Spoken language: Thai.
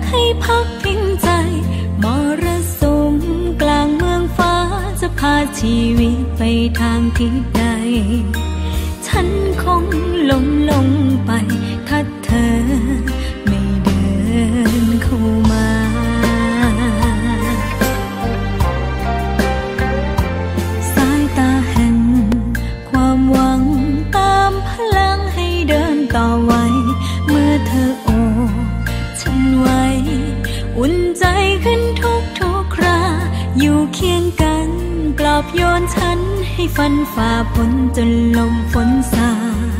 ให้พักพิงใจมรสุมกลางเมืองฟ้าจะพาชีวิตไปทางที่ใดฉันคงลงไปถ้าเธอไม่เดินเข้ามาสายตาแห่งความหวังตามพลังให้เดินต่อไว้เมื่อเธอโอบฉันไว้อุ่นใจขึ้นทุกคราอยู่เคียงกันปลอบโยนฉันให้ฟันฝ่าพ้นจนลมฝนซา